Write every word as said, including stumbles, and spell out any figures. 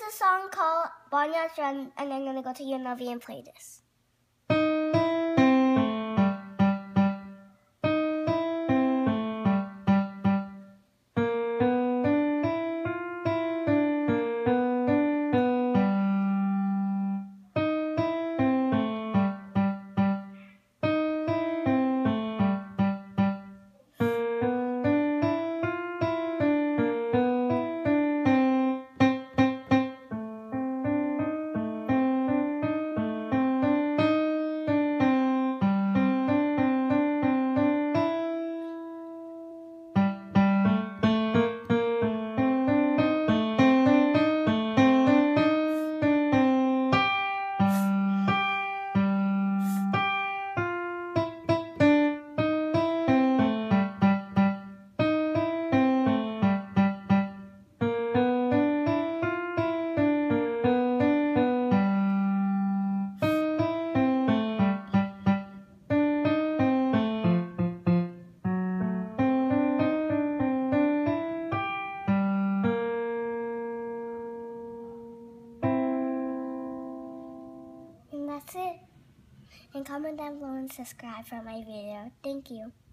a song called Barnyard Strut, and I'm going to go to U N L V and play this. And that's it. And comment down below and subscribe for my video. Thank you.